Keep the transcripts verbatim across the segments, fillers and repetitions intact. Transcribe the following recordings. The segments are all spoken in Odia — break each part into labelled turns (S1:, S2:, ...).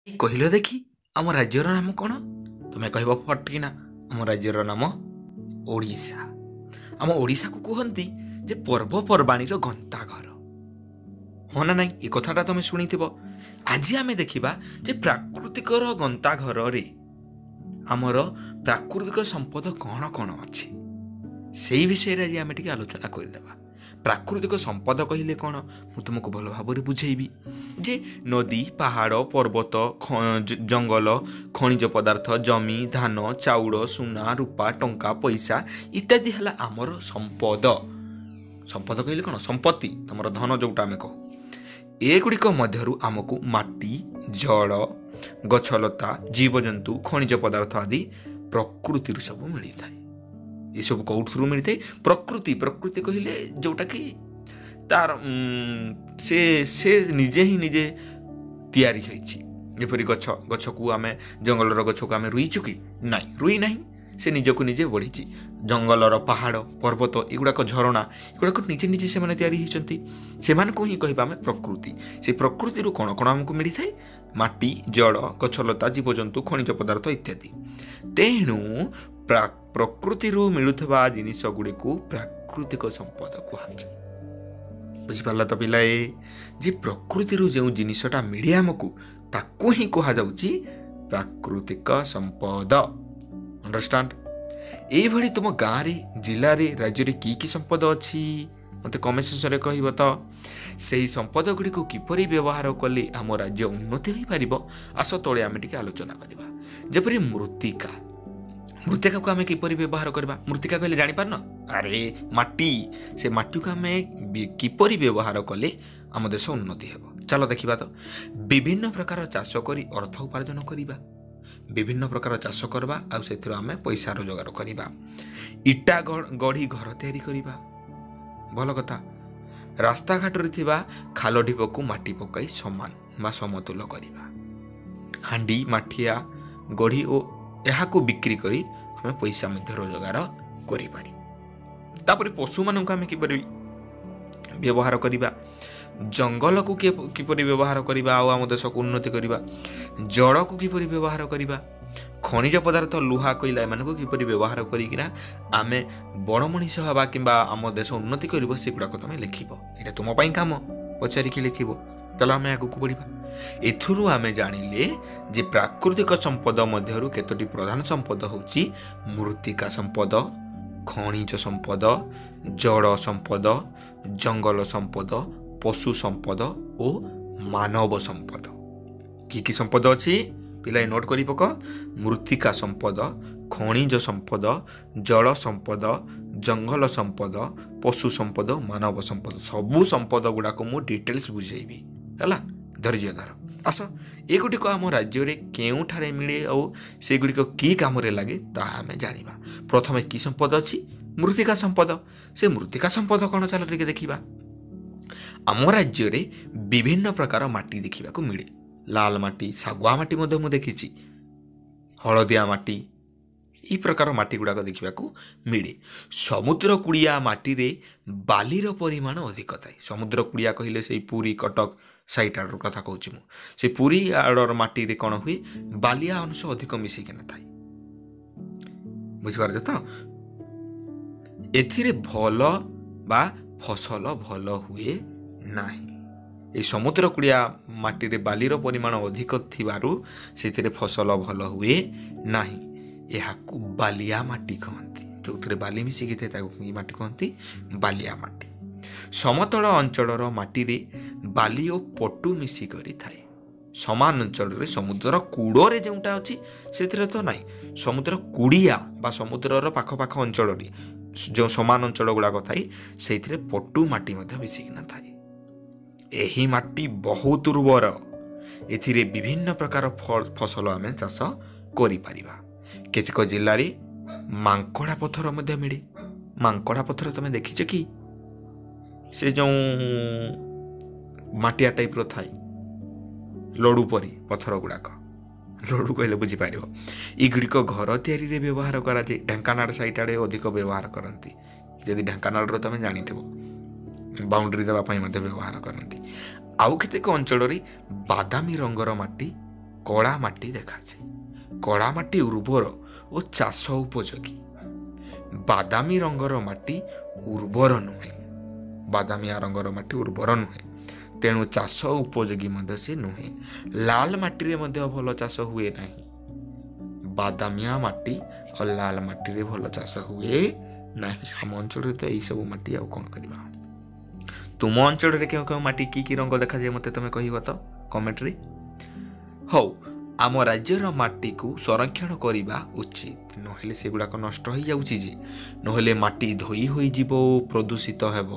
S1: କହିଲ ଦେଖି ଆମ ରାଜ୍ୟର ନାମ କ'ଣ? ତୁମେ କହିବ ଫଟକିନା ଆମ ରାଜ୍ୟର ନାମ ଓଡ଼ିଶା। ଆମ ଓଡ଼ିଶାକୁ କୁହନ୍ତି ଯେ ପର୍ବପର୍ବାଣୀର ଗନ୍ତାଘର। ହଁ ନା ନାଇଁ, ଏ କଥାଟା ତମେ ଶୁଣିଥିବ। ଆଜି ଆମେ ଦେଖିବା ଯେ ପ୍ରାକୃତିକର ଗନ୍ତାଘରରେ ଆମର ପ୍ରାକୃତିକ ସମ୍ପଦ କ'ଣ କ'ଣ ଅଛି, ସେଇ ବିଷୟରେ ଆଜି ଆମେ ଟିକେ ଆଲୋଚନା କରିଦେବା। ପ୍ରାକୃତିକ ସମ୍ପଦ କହିଲେ କ'ଣ ମୁଁ ତୁମକୁ ଭଲ ଭାବରେ ବୁଝେଇବି ଯେ ନଦୀ, ପାହାଡ଼, ପର୍ବତ, ଜଙ୍ଗଲ, ଖଣିଜ ପଦାର୍ଥ, ଜମି, ଧାନ, ଚାଉଳ, ସୁନା, ରୂପା, ଟଙ୍କା, ପଇସା ଇତ୍ୟାଦି ହେଲା ଆମର ସମ୍ପଦ। ସମ୍ପଦ କହିଲେ କ'ଣ? ସମ୍ପତ୍ତି, ତମର ଧନ ଯେଉଁଟା ଆମେ କହୁ। ଏଗୁଡ଼ିକ ମଧ୍ୟରୁ ଆମକୁ ମାଟି, ଜଳ, ଗଛଲତା, ଜୀବଜନ୍ତୁ, ଖଣିଜ ପଦାର୍ଥ ଆଦି ପ୍ରକୃତିରୁ ସବୁ ମିଳିଥାଏ। ଏସବୁ କେଉଁଥିରୁ ମିଳିଥାଏ? ପ୍ରକୃତି। ପ୍ରକୃତି କହିଲେ ଯେଉଁଟାକି ତାର ସେ ସେ ନିଜେ ହିଁ ନିଜେ ତିଆରି ହୋଇଛି। ଯେପରି ଗଛ, ଗଛକୁ ଆମେ ଜଙ୍ଗଲର ଗଛକୁ ଆମେ ରୁଇଛୁ କି? ନାଇଁ, ରୁଇ ନାହିଁ, ସେ ନିଜକୁ ନିଜେ ବଢ଼ିଛି। ଜଙ୍ଗଲର ପାହାଡ଼, ପର୍ବତ, ଏଗୁଡ଼ାକ ଝରଣା, ଏଗୁଡ଼ାକ ନିଜେ ନିଜେ ସେମାନେ ତିଆରି ହୋଇଛନ୍ତି। ସେମାନଙ୍କୁ ହିଁ କହିବା ଆମେ ପ୍ରକୃତି। ସେ ପ୍ରକୃତିରୁ କ'ଣ କ'ଣ ଆମକୁ ମିଳିଥାଏ? ମାଟି, ଜଳ, ଗଛଲତା, ଜୀବଜନ୍ତୁ, ଖଣିଜ ପଦାର୍ଥ ଇତ୍ୟାଦି। ତେଣୁ ପ୍ରକୃତିରୁ ମିଳୁଥିବା ଜିନିଷ ଗୁଡ଼ିକୁ ପ୍ରାକୃତିକ ସମ୍ପଦ କୁହାଯାଏ। ବୁଝିପାରିଲ ତ ପିଲାଏ, ଯେ ପ୍ରକୃତିରୁ ଯେଉଁ ଜିନିଷଟା ମିଳେ ଆମକୁ ତାକୁ ହିଁ କୁହାଯାଉଛି ପ୍ରାକୃତିକ ସମ୍ପଦ। ଅଣ୍ଡରଷ୍ଟାଣ୍ଡ? ଏଇଭଳି ତୁମ ଗାଁରେ, ଜିଲ୍ଲାରେ, ରାଜ୍ୟରେ କି କି ସମ୍ପଦ ଅଛି ମୋତେ କମେଣ୍ଟ ସେକ୍ସନରେ କହିବ ତ। ସେହି ସମ୍ପଦ ଗୁଡ଼ିକୁ କିପରି ବ୍ୟବହାର କଲେ ଆମ ରାଜ୍ୟ ଉନ୍ନତି ହୋଇପାରିବ, ଆସ ତଳେ ଆମେ ଟିକେ ଆଲୋଚନା କରିବା। ଯେପରି ମୃତ୍ତିକା। ମୃତ୍ତିକାକୁ ଆମେ କିପରି ବ୍ୟବହାର କରିବା? ମୃତ୍ତିକା କହିଲେ ଜାଣିପାରୁନ? ଆରେ ମାଟି। ସେ ମାଟିକୁ ଆମେ କିପରି ବ୍ୟବହାର କଲେ ଆମ ଦେଶ ଉନ୍ନତି ହେବ, ଚାଲ ଦେଖିବା ତ। ବିଭିନ୍ନ ପ୍ରକାର ଚାଷ କରି ଅର୍ଥ ଉପାର୍ଜନ କରିବା। ବିଭିନ୍ନ ପ୍ରକାର ଚାଷ କରିବା ଆଉ ସେଥିରୁ ଆମେ ପଇସା ରୋଜଗାର କରିବା। ଇଟା ଗଢ଼ି ଘର ତିଆରି କରିବା, ଭଲ କଥା। ରାସ୍ତାଘାଟରେ ଥିବା ଖାଲ ଢିପକୁ ମାଟି ପକାଇ ସମାନ ବା ସମତୁଲ କରିବା। ହାଣ୍ଡି, ମାଠିଆ ଗଢ଼ି ଓ ଏହାକୁ ବିକ୍ରି କରି ଆମେ ପଇସା ମଧ୍ୟ ରୋଜଗାର କରିପାରିବା। ତାପରେ ପଶୁମାନଙ୍କୁ ଆମେ କିପରି ବ୍ୟବହାର କରିବା? ଜଙ୍ଗଲକୁ କିପରି ବ୍ୟବହାର କରିବା ଆଉ ଆମ ଦେଶକୁ ଉନ୍ନତି କରିବା? ଜଳକୁ କିପରି ବ୍ୟବହାର କରିବା? ଖଣିଜ ପଦାର୍ଥ, ଲୁହା, କୋଇଲା ଏମାନଙ୍କୁ କିପରି ବ୍ୟବହାର କରିକିନା ଆମେ ବଡ଼ ମଣିଷ ହେବା କିମ୍ବା ଆମ ଦେଶ ଉନ୍ନତି କରିବ, ସେଗୁଡ଼ାକ ତୁମେ ଲେଖିବ। ଏଇଟା ତୁମ ପାଇଁ କାମ, ପଚାରିକି ଲେଖିବ। ଚାଲ ଆମେ ଆଗକୁ ବଢ଼ିବା। ଏଥିରୁ ଆମେ ଜାଣିଲେ ଯେ ପ୍ରାକୃତିକ ସମ୍ପଦ ମଧ୍ୟରୁ କେତୋଟି ପ୍ରଧାନ ସମ୍ପଦ ହେଉଛି ମୃତ୍ତିକା ସମ୍ପଦ, ଖଣିଜ ସମ୍ପଦ, ଜଳ ସମ୍ପଦ, ଜଙ୍ଗଲ ସମ୍ପଦ, ପଶୁ ସମ୍ପଦ ଓ ମାନବ ସମ୍ପଦ। କି କି ସମ୍ପଦ ଅଛି ପିଲାଏ ନୋଟ୍ କରି ପକ। ମୃତ୍ତିକା ସମ୍ପଦ, ଖଣିଜ ସମ୍ପଦ, ଜଳ ସମ୍ପଦ, ଜଙ୍ଗଲ ସମ୍ପଦ, ପଶୁ ସମ୍ପଦ, ମାନବ ସମ୍ପଦ। ସବୁ ସମ୍ପଦ ଗୁଡ଼ାକ ମୁଁ ଡିଟେଲ୍ସ ବୁଝେଇବି, ହେଲା? ଧୈର୍ଯ୍ୟ ଧର। ଆସ, ଏଗୁଡ଼ିକ ଆମ ରାଜ୍ୟରେ କେଉଁଠାରେ ମିଳେ ଆଉ ସେଗୁଡ଼ିକ କି କାମରେ ଲାଗେ ତାହା ଆମେ ଜାଣିବା। ପ୍ରଥମେ କି ସମ୍ପଦ ଅଛି? ମୃତ୍ତିକା ସମ୍ପଦ। ସେ ମୃତ୍ତିକା ସମ୍ପଦ କ'ଣ ଚାଲ ଟିକେ ଦେଖିବା। ଆମ ରାଜ୍ୟରେ ବିଭିନ୍ନ ପ୍ରକାର ମାଟି ଦେଖିବାକୁ ମିଳେ। ଲାଲ ମାଟି, ଶାଗୁଆ ମାଟି ମଧ୍ୟ ମୁଁ ଦେଖିଛି, ହଳଦିଆ ମାଟି, ଏହି ପ୍ରକାର ମାଟି ଗୁଡ଼ାକ ଦେଖିବାକୁ ମିଳେ। ସମୁଦ୍ର କୂଳିଆ ମାଟିରେ ବାଲିର ପରିମାଣ ଅଧିକ ଥାଏ। ସମୁଦ୍ର କୂଳିଆ କହିଲେ ସେଇ ପୁରୀ, କଟକ ସାଇଟ୍ ଆଡ଼ର କଥା କହୁଛି ମୁଁ। ସେ ପୁରୀ ଆଡ଼ର ମାଟିରେ କ'ଣ ହୁଏ? ବାଲିଆ ଅଂଶ ଅଧିକ ମିଶିକିନା ଥାଏ। ବୁଝିପାରୁଛ ତ? ଏଥିରେ ଭଲ ବା ଫସଲ ଭଲ ହୁଏ ନାହିଁ। এই ସମୁଦ୍ର କୂଳିଆ ମାଟିରେ ବାଲିର ପରିମାଣ ଅଧିକ ଥିବାରୁ ସେଥିରେ ଫସଲ ଭଲ ହୁଏ ନାହିଁ। ଏହାକୁ ବାଲିଆ ମାଟି କହନ୍ତି। ଯେଉଁଥିରେ ବାଲି ମିଶିକି ଥାଏ ତାକୁ କି ମାଟି କହନ୍ତି? ବାଲିଆ ମାଟି। ସମତଳ ଅଞ୍ଚଳର ମାଟିରେ ବାଲି ଓ ପଟୁ ମିଶିକରି ଥାଏ। ସମାନ ଅଞ୍ଚଳରେ ସମୁଦ୍ର କୂଳରେ ଯେଉଁଟା ଅଛି ସେଥିରେ ତ ନାହିଁ। ସମୁଦ୍ର କୂଳିଆ ବା ସମୁଦ୍ରର ପାଖପାଖ ଅଞ୍ଚଳରେ ଯେଉଁ ସମାନ ଅଞ୍ଚଳ ଗୁଡ଼ାକ ଥାଏ ସେଇଥିରେ ପଟୁ ମାଟି ମଧ୍ୟ ମିଶିକିନା ଥାଏ। ଏହି ମାଟି ବହୁତ ଉର୍ବର। ଏଥିରେ ବିଭିନ୍ନ ପ୍ରକାର ଫସଲ ଆମେ ଚାଷ କରିପାରିବା। କେତେକ ଜିଲ୍ଲାରେ ମାଙ୍କଡ଼ା ପଥର ମଧ୍ୟ ମିଳେ। ମାଙ୍କଡ଼ା ପଥର ତମେ ଦେଖିଛ କି? ସେ ଯେଉଁ ମାଟିଆ ଟାଇପ୍ର ଥାଏ, ଲଡ଼ୁ ପରି ପଥର ଗୁଡ଼ାକ। ଲଡ଼ୁ କହିଲେ ବୁଝିପାରିବ। ଏଗୁଡ଼ିକ ଘର ତିଆରିରେ ବ୍ୟବହାର କରାଯାଏ। ଢେଙ୍କାନାଳ ସାଇଟ୍ ଆଡ଼େ ଅଧିକ ବ୍ୟବହାର କରନ୍ତି। ଯଦି ଢେଙ୍କାନାଳର ତମେ ଜାଣିଥିବ, ବାଉଣ୍ଡ୍ରି ଦେବା ପାଇଁ ମଧ୍ୟ ବ୍ୟବହାର କରନ୍ତି। ଆଉ କେତେକ ଅଞ୍ଚଳରେ ବାଦାମୀ ରଙ୍ଗର ମାଟି କଳା ମାଟି ଦେଖାଯାଏ। କଳା ମାଟି ଉର୍ବର ଓ ଚାଷ ଉପଯୋଗୀ। ବାଦାମୀ ରଙ୍ଗର ମାଟି ଉର୍ବର ନୁହେଁ। ବାଦାମିଆ ରଙ୍ଗର ମାଟି ଉର୍ବର ନୁହେଁ, ତେଣୁ ଚାଷ ଉପଯୋଗୀ ମଧ୍ୟ ସେ ନୁହେଁ। ଲାଲ ମାଟିରେ ମଧ୍ୟ ଭଲ ଚାଷ ହୁଏ ନାହିଁ। ବାଦାମିଆ ମାଟି ଆଉ ଲାଲ ମାଟିରେ ଭଲ ଚାଷ ହୁଏ ନାହିଁ। ଆମ ଅଞ୍ଚଳରେ ତ ଏଇସବୁ ମାଟି, ଆଉ କ'ଣ କରିବା। ତୁମ ଅଞ୍ଚଳରେ କେଉଁ କେଉଁ ମାଟି କି କି ରଙ୍ଗ ଦେଖାଯାଏ ମୋତେ ତୁମେ କହିବ ତ କମେଣ୍ଟରେ। ହଉ, ଆମ ରାଜ୍ୟର ମାଟିକୁ ସଂରକ୍ଷଣ କରିବା ଉଚିତ, ନହେଲେ ସେଗୁଡ଼ାକ ନଷ୍ଟ ହୋଇଯାଉଛି ଯେ, ନହେଲେ ମାଟି ଧୋଇ ହୋଇଯିବ ଓ ପ୍ରଦୂଷିତ ହେବ।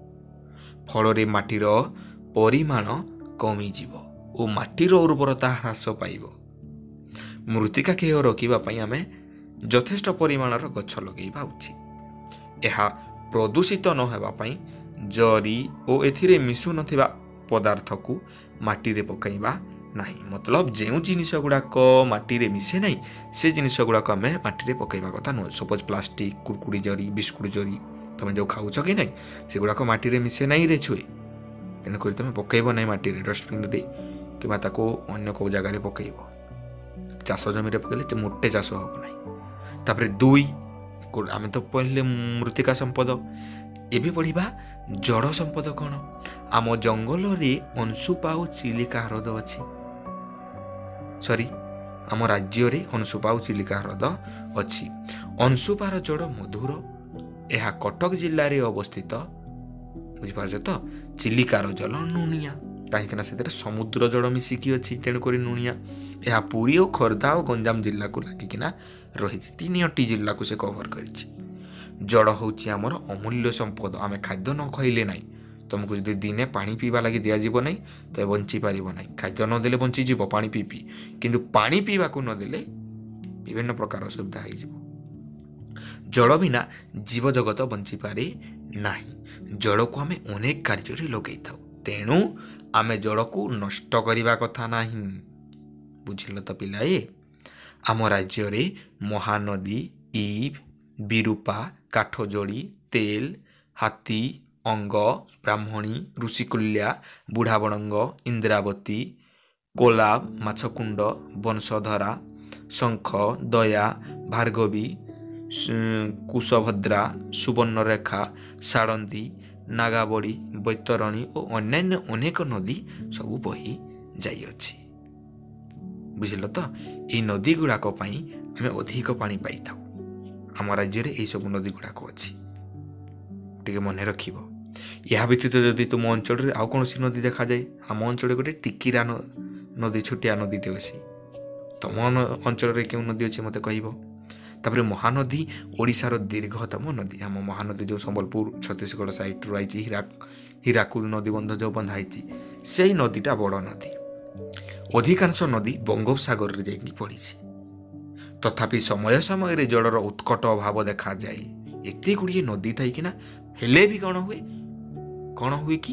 S1: ଫଳରେ ମାଟିର ପରିମାଣ କମିଯିବ ଓ ମାଟିର ଉର୍ବରତା ହ୍ରାସ ପାଇବ। ମୃତ୍ତିକା କ୍ଷୟ ରୋକିବା ପାଇଁ ଆମେ ଯଥେଷ୍ଟ ପରିମାଣର ଗଛ ଲଗାଇବା ଉଚିତ। ଏହା ପ୍ରଦୂଷିତ ନ ହେବା ପାଇଁ ଜରି ଓ ଏଥିରେ ମିଶୁନଥିବା ପଦାର୍ଥକୁ ମାଟିରେ ପକାଇବା ନାହିଁ। ମତଲବ ଯେଉଁ ଜିନିଷ ଗୁଡ଼ାକ ମାଟିରେ ମିଶେ ନାହିଁ ସେ ଜିନିଷ ଗୁଡ଼ାକ ଆମେ ମାଟିରେ ପକାଇବା କଥା ନୁହେଁ। ସପୋଜ ପ୍ଲାଷ୍ଟିକ, କୁରକୁଡ଼ି ଜରି, ବିସ୍କୁଟ ଜରି ତୁମେ ଯେଉଁ ଖାଉଛ କି ନାହିଁ ସେଗୁଡ଼ାକ ମାଟିରେ ମିଶେ ନାହିଁ ରେ ଛୁଏ। ତେଣୁକରି ତୁମେ ପକାଇବ ନାହିଁ ମାଟିରେ, ଡଷ୍ଟବିନ୍ରେ କିମ୍ବା ତାକୁ ଅନ୍ୟ କେଉଁ ଜାଗାରେ ପକାଇବ। ଚାଷ ଜମିରେ ପକାଇଲେ ମୋଟେ ଚାଷ ହେବ ନାହିଁ। ତାପରେ ଦୁଇ, ଆମେ ତ ପଢ଼ିଲେ ମୃତ୍ତିକା ସମ୍ପଦ। ଏବେ ପଢ଼ିବା ଜଳ ସମ୍ପଦ କ'ଣ। ଆମ ଜଙ୍ଗଲରେ ଅଂଶୁପା ଓ ଚିଲିକା ହ୍ରଦ ଅଛି। ସରି ଆମ ରାଜ୍ୟରେ ଅଂଶୁପା ଓ ଚିଲିକା ହ୍ରଦ ଅଛି। ଅଂଶୁପାର ଜଳ ମଧୁର। ଏହା କଟକ ଜିଲ୍ଲାରେ ଅବସ୍ଥିତ। ବୁଝିପାରୁଛ ତ। ଚିଲିକାର ଜଳ ଲୁଣିଆ, କାହିଁକିନା ସେଥିରେ ସମୁଦ୍ର ଜଳ ମିଶିକି ଅଛି, ତେଣୁକରି ଲୁଣିଆ। ଏହା ପୁରୀ ଓ ଖୋର୍ଦ୍ଧା ଓ ଗଞ୍ଜାମ ଜିଲ୍ଲାକୁ ଲାଗିକିନା ରହିଛି। ତିନିଟି ଜିଲ୍ଲାକୁ ସେ କଭର କରିଛି। ଜଳ ହେଉଛି ଆମର ଅମୂଲ୍ୟ ସମ୍ପଦ। ଆମେ ଖାଦ୍ୟ ନ ଖାଇଲେ ନାହିଁ। ତୁମକୁ ଯଦି ଦିନେ ପାଣି ପିଇବା ଲାଗି ଦିଆଯିବ ନାହିଁ ତେବେ ବଞ୍ଚିପାରିବ ନାହିଁ। ଖାଦ୍ୟ ନଦେଲେ ବଞ୍ଚିଯିବ ପାଣି ପିଇ ପିଇ, କିନ୍ତୁ ପାଣି ପିଇବାକୁ ନଦେଲେ ବିଭିନ୍ନ ପ୍ରକାର ଅସୁବିଧା ହେଇଯିବ। ଜଳ ବିନା ଜୀବଜଗତ ବଞ୍ଚିପାରେ ନାହିଁ। ଜଳକୁ ଆମେ ଅନେକ କାର୍ଯ୍ୟରେ ଲଗାଇଥାଉ, ତେଣୁ ଆମେ ଜଳକୁ ନଷ୍ଟ କରିବା କଥା ନାହିଁ। ବୁଝିଲ ତ ପିଲାଏ। ଆମ ରାଜ୍ୟରେ ମହାନଦୀ, ଇବ୍, ବିରୂପା, କାଠଯୋଡ଼ି, ତେଲ, ହାତୀ, ଅଙ୍ଗ, ବ୍ରାହ୍ମଣୀ, ଋଷିକୁଲ୍ୟା, ବୁଢ଼ାବଳଙ୍ଗ, ଇନ୍ଦ୍ରାବତୀ, କୋଲାବ, ମାଛକୁଣ୍ଡ, ବଂଶଧରା, ଶଙ୍ଖ, ଦୟା, ଭାର୍ଗବୀ, କୁଶଭଦ୍ରା, ସୁବର୍ଣ୍ଣରେଖା, ଶାଳନ୍ଦୀ, ନାଗାବଳୀ, ବୈତରଣୀ ଓ ଅନ୍ୟାନ୍ୟ ଅନେକ ନଦୀ ସବୁ ବହି ଯାଇଅଛି। ବୁଝିଲ ତ। ଏହି ନଦୀ ଗୁଡ଼ାକ ପାଇଁ ଆମେ ଅଧିକ ପାଣି ପାଇଥାଉ। ଆମ ରାଜ୍ୟରେ ଏହିସବୁ ନଦୀ ଗୁଡ଼ାକ ଅଛି, ଟିକେ ମନେ ରଖିବ। ଏହା ବ୍ୟତୀତ ଯଦି ତୁମ ଅଞ୍ଚଳରେ ଆଉ କୌଣସି ନଦୀ ଦେଖାଯାଏ, ଆମ ଅଞ୍ଚଳରେ ଗୋଟେ ଟିକିରା ନଦୀ, ଛୋଟିଆ ନଦୀଟେ ଅଛି। ତୁମ ଅଞ୍ଚଳରେ କେଉଁ ନଦୀ ଅଛି ମୋତେ କହିବ। ତାପରେ ମହାନଦୀ ଓଡ଼ିଶାର ଦୀର୍ଘତମ ନଦୀ। ଆମ ମହାନଦୀ ଯେଉଁ ସମ୍ବଲପୁର ଛତିଶଗଡ଼ ସାଇଡ଼ରୁ ଆଇଛି, ହୀରା ହୀରାକୁଦ ନଦୀବନ୍ଧ ଯେଉଁ ବନ୍ଧା ହେଇଛି, ସେଇ ନଦୀଟା ବଡ଼ ନଦୀ। ଅଧିକାଂଶ ନଦୀ ବଙ୍ଗୋପସାଗରରେ ଯାଇକି ପଡ଼ିଛି। ତଥାପି ସମୟ ସମୟରେ ଜଳର ଉତ୍କଟ ଅଭାବ ଦେଖାଯାଏ। ଏତେ ଗୁଡ଼ିଏ ନଦୀ ଥାଇକିନା ହେଲେ ବି କ'ଣ ହୁଏ କ'ଣ ହୁଏ କି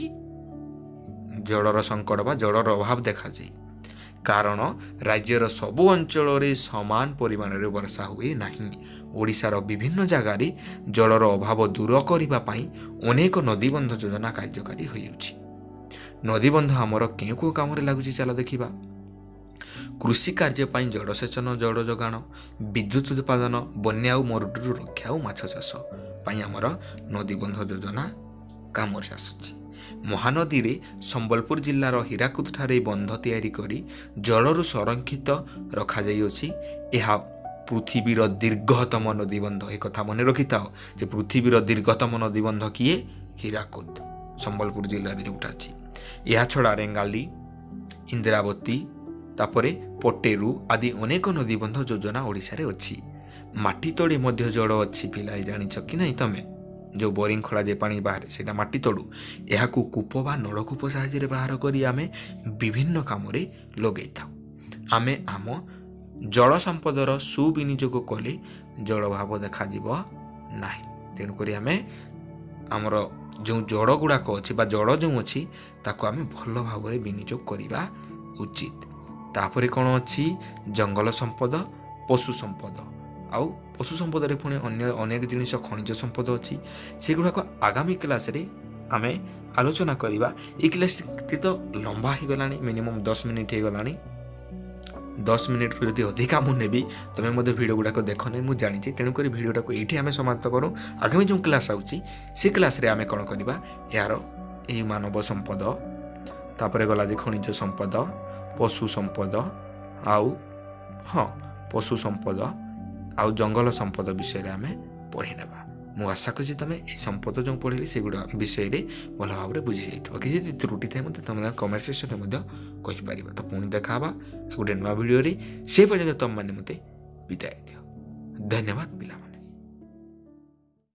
S1: ଜଳର ସଙ୍କଟ ବା ଜଳର ଅଭାବ ଦେଖାଯାଏ। କାରଣ ରାଜ୍ୟର ସବୁ ଅଞ୍ଚଳରେ ସମାନ ପରିମାଣରେ ବର୍ଷା ହୁଏ ନାହିଁ। ଓଡ଼ିଶାର ବିଭିନ୍ନ ଜାଗାରେ ଜଳର ଅଭାବ ଦୂର କରିବା ପାଇଁ ଅନେକ ନଦୀବନ୍ଧ ଯୋଜନା କାର୍ଯ୍ୟକାରୀ ହୋଇଅଛି। ନଦୀବନ୍ଧ ଆମର କେଉଁ କେଉଁ କାମରେ ଲାଗୁଛି ଚାଲ ଦେଖିବା। କୃଷି କାର୍ଯ୍ୟ ପାଇଁ ଜଳସେଚନ, ଜଳ ଯୋଗାଣ, ବିଦ୍ୟୁତ୍ ଉତ୍ପାଦନ, ବନ୍ୟା ଓ ମରୁଡ଼ିରୁ ରକ୍ଷା ଓ ମାଛ ଚାଷ ପାଇଁ ଆମର ନଦୀବନ୍ଧ ଯୋଜନା କାମରେ ଆସୁଛି। ମହାନଦୀରେ ସମ୍ବଲପୁର ଜିଲ୍ଲାର ହୀରାକୁଦଠାରେ ବନ୍ଧ ତିଆରି କରି ଜଳରୁ ସଂରକ୍ଷିତ ରଖାଯାଇଅଛି। ଏହା ପୃଥିବୀର ଦୀର୍ଘତମ ନଦୀବନ୍ଧ। ଏକଥା ମନେ ରଖିଥାଅ ଯେ ପୃଥିବୀର ଦୀର୍ଘତମ ନଦୀବନ୍ଧ କିଏ? ହୀରାକୁଦ, ସମ୍ବଲପୁର ଜିଲ୍ଲାରେ ଯେଉଁଟା ଅଛି। ଏହାଛଡ଼ା ରେଙ୍ଗାଲି, ଇନ୍ଦ୍ରାବତୀ, ତାପରେ ପଟେରୁ ଆଦି ଅନେକ ନଦୀବନ୍ଧ ଯୋଜନା ଓଡ଼ିଶାରେ ଅଛି। ମାଟି ତଳେ ମଧ୍ୟ ଜଳ ଅଛି ପିଲାଏ, ଜାଣିଛ କି ନାହିଁ ତମେ? ଯେଉଁ ବୋରିଂ ଖୋଳା ଯେ ପାଣି ବାହାରେ ସେଇଟା ମାଟି ତଳୁ। ଏହାକୁ କୂପ ବା ନଳକୂପ ସାହାଯ୍ୟରେ ବାହାର କରି ଆମେ ବିଭିନ୍ନ କାମରେ ଲଗାଇଥାଉ। ଆମେ ଆମ ଜଳ ସମ୍ପଦର ସୁବିନିଯୋଗ କଲେ ଜଳ ଅଭାବ ଦେଖାଯିବ ନାହିଁ। ତେଣୁକରି ଆମେ ଆମର ଯେଉଁ ଜଳ ଗୁଡ଼ାକ ଅଛି ବା ଜଳ ଯେଉଁ ଅଛି ତାକୁ ଆମେ ଭଲ ଭାବରେ ବିନିଯୋଗ କରିବା ଉଚିତ। ତାପରେ କ'ଣ ଅଛି? ଜଙ୍ଗଲ ସମ୍ପଦ, ପଶୁ ସମ୍ପଦ। ଆଉ ପଶୁ ସମ୍ପଦରେ ପୁଣି ଅନ୍ୟ ଅନେକ ଜିନିଷ ଖଣିଜ ସମ୍ପଦ ଅଛି। ସେଗୁଡ଼ାକ ଆଗାମୀ କ୍ଲାସ୍ରେ ଆମେ ଆଲୋଚନା କରିବା। ଏଇ କ୍ଲାସ୍ଟି ତ ଲମ୍ବା ହୋଇଗଲାଣି, ମିନିମମ୍ ଦଶ ମିନିଟ୍ ହୋଇଗଲାଣି। दस मिनिट रु जदि अधिका मु नेबी तुम मत भिडियो गुड़ाक देख नहीं मुझे जानी तेणुक भिडियोटा को ये आम समाप्त करूँ। आगामी जो क्लास आउची से क्लास रे आम कौन करवा यार यही मानव संपद तापर गला जे खनिज संपद पशु संपद आउ हाँ पशु संपद आउ जंगल संपद विषय आम पढ़ी नेबा। मु आशा कर तुम ये संपद जो पढ़ी से गुड़ा विषय भल भाव में बुझी जाइए कि त्रुटि थाए मतलब तुम कमेंट सेक्शन में कहीपर। तो पुणी देखा गोटे नुआ भिडियो से पर्यटन तुम मैंने मत विदाय दियो। धन्यवाद पिला।